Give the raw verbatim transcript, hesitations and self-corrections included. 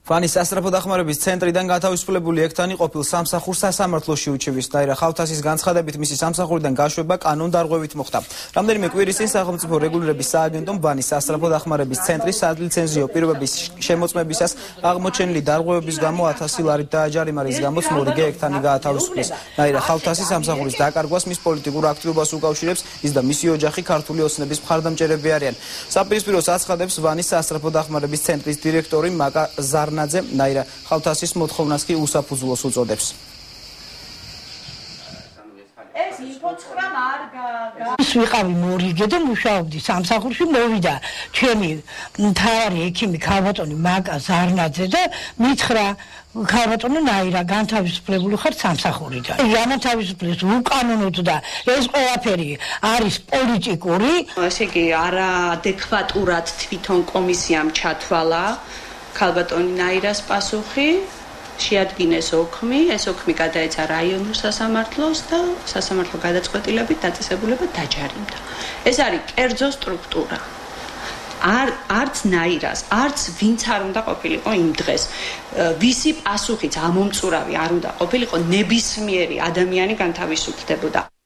ვანის სასწრაფო დახმარების ცენტრიდან გათავისუფლებული ექთანი ყოფილ სამსახურს სასამართლოში უჩივის. დაირა ხალთასის განცხადებით მისი სამსახურიდან გაშვება კანონდარღვევით მოხდა. რამდენიმე კვირის წინ სახელმწიფო რეგულირების სააგენტომ ვანის სასწრაფო დახმარების ცენტრის სალიცენზიო პირობების შემოწმებისას აღმოჩენილი დარღვევების გამო ათასი ლარით დააჯარიმა, რის გამოც მორიგე ექთანი გაათავისუფლეს. დაირა ხალთასი სამსახურის დაკარგვას მის პოლიტიკურ აქტივობას უკავშირებს, ის და მისი ოჯახი ქართული ოცნების მხარდამჭერები არიან. საპირისპიროს აცხადებს ვანის სასწრაფო დახმარების ცენტრის დირექტორი მაკა ზარნაძე. ნაირა ხალთასის მოთხოვნას კი უსაფუძვლოს უწოდებს. ეს ინფოცხრამ არ ის ვიყავი მორიგე და მუშაობდი სამსახურში, მოვიდა ჩემი მთავარი ექიმი ქალბატონი მაკა ზარნაძე და მითხრა ქალბატონო ნაირა განთავისუფლებული ხარ სამსახურიდან. განთავისუფლეს უკანონოდ და ეს ყველაფერი არის პოლიტიკური. ესე იგი არაადეკვატურად თვითონ კომისიამ ჩათვალა ქალბატონი ნაირას პასუხი, შეადგინეს ოქმი, ეს ოქმი გადაეცა რაიონულ სასამართლოს და სასამართლო გადაწყვეტილებით დაწესებულება დაჯარიმდა. ეს არის კერძო სტრუქტურა. არ არც ნაირას, არც ვინც არ უნდა ყოფილიყო იმ დღეს. ვისი პასუხიც ამომწურავი არ უნდა ყოფილიყო, ნებისმიერი ადამიანი განთავისუფლდებოდა.